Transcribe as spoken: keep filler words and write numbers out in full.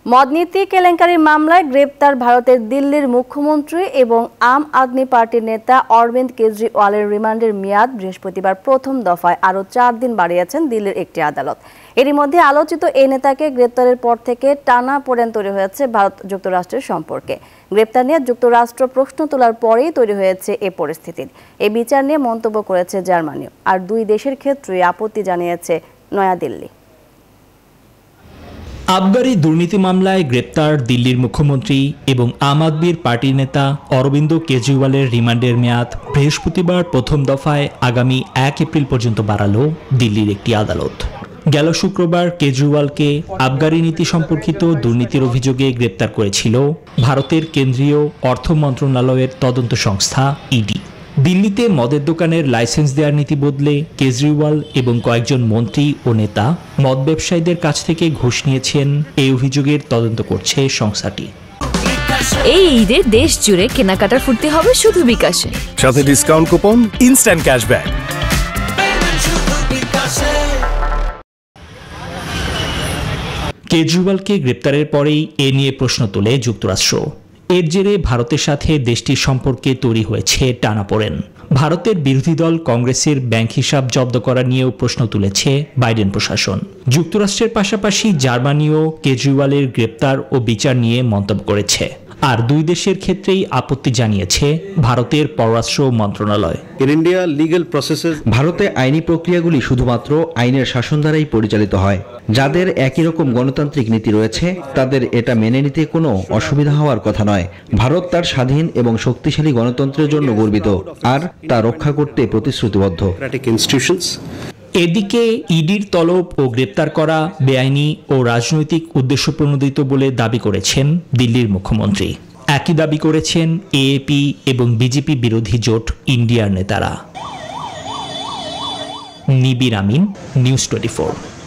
মদনীতি কেলেঙ্কারির মামলায় গ্রেপ্তার ভারতের দিল্লির মুখ্যমন্ত্রী এবং আম আদমি পার্টির নেতা অরবিন্দ কেজরিওয়ালের রিমান্ডের মেয়াদ বৃহস্পতিবার প্রথম দফায় আরও চার দিন বাড়িয়েছেন দিল্লির একটি আদালত। এরই মধ্যে আলোচিত এই নেতাকে গ্রেপ্তারের পর থেকে টানাপোড়েন তৈরি হয়েছে ভারত যুক্তরাষ্ট্রের সম্পর্কে। গ্রেপ্তার নিয়ে যুক্তরাষ্ট্র প্রশ্ন তোলার পরেই তৈরি হয়েছে এ পরিস্থিতি। এই বিচার নিয়ে মন্তব্য করেছে জার্মানিও, আর দুই দেশের ক্ষেত্রে আপত্তি জানিয়েছে নয়াদিল্লি। আবগারি দুর্নীতি মামলায় গ্রেপ্তার দিল্লির মুখ্যমন্ত্রী এবং আম আদমির পার্টির নেতা অরবিন্দ কেজরিওয়ালের রিমান্ডের মেয়াদ বৃহস্পতিবার প্রথম দফায় আগামী এক এপ্রিল পর্যন্ত বাড়ালো দিল্লির একটি আদালত। গেল শুক্রবার কেজরিওয়ালকে আবগারি নীতি সম্পর্কিত দুর্নীতির অভিযোগে গ্রেপ্তার করেছিল ভারতের কেন্দ্রীয় অর্থ মন্ত্রণালয়ের তদন্ত সংস্থা ইডি। দিল্লিতে মদের দোকানের লাইসেন্স দেওয়ার নীতি বদলে কেজরিওয়াল এবং কয়েকজন মন্ত্রী ও নেতা মদ ব্যবসায়ীদের কাছ থেকে ঘুষ নিয়েছেন এই অভিযোগের তদন্ত করছে সংস্থাটি। এই ঈদে দেশ জুড়ে কেনাকাটার ফুর্তি হবে শুধু বিকাশে, সাথে ডিসকাউন্ট কুপন, ইনস্ট্যান্ট ক্যাশব্যাক। কেজরিওয়ালকে গ্রেপ্তারের পরেই এ নিয়ে প্রশ্ন তোলে যুক্তরাষ্ট্র। এর জেরে ভারতের সাথে দেশটির সম্পর্কে তৈরি হয়েছে টানাপোড়েন। ভারতের বিরোধী দল কংগ্রেসের ব্যাংক হিসাব জব্দ করা নিয়েও প্রশ্ন তুলেছে বাইডেন প্রশাসন। যুক্তরাষ্ট্রের পাশাপাশি জার্মানিও কেজরিওয়ালের গ্রেপ্তার ও বিচার নিয়ে মন্তব্য করেছে, আর দুই দেশের ক্ষেত্রেই আপত্তি জানিয়েছে ভারতের পররাষ্ট্র মন্ত্রণালয়। ভারতে আইনি প্রক্রিয়াগুলি শুধুমাত্র আইনের শাসন দ্বারাই পরিচালিত হয়। যাদের একই রকম গণতান্ত্রিক নীতি রয়েছে তাদের এটা মেনে নিতে কোনো অসুবিধা হওয়ার কথা নয়। ভারত তার স্বাধীন এবং শক্তিশালী গণতন্ত্রের জন্য গর্বিত, আর তা রক্ষা করতে প্রতিশ্রুতিবদ্ধ। এদিকে ইডির তলব ও গ্রেপ্তার করা বেআইনি ও রাজনৈতিক উদ্দেশ্য প্রণোদিত বলে দাবি করেছেন দিল্লির মুখ্যমন্ত্রী। একই দাবি করেছেন এএপি এবং বিজেপি বিরোধী জোট ইন্ডিয়ার নেতারা। Nibir Amin, news twenty four.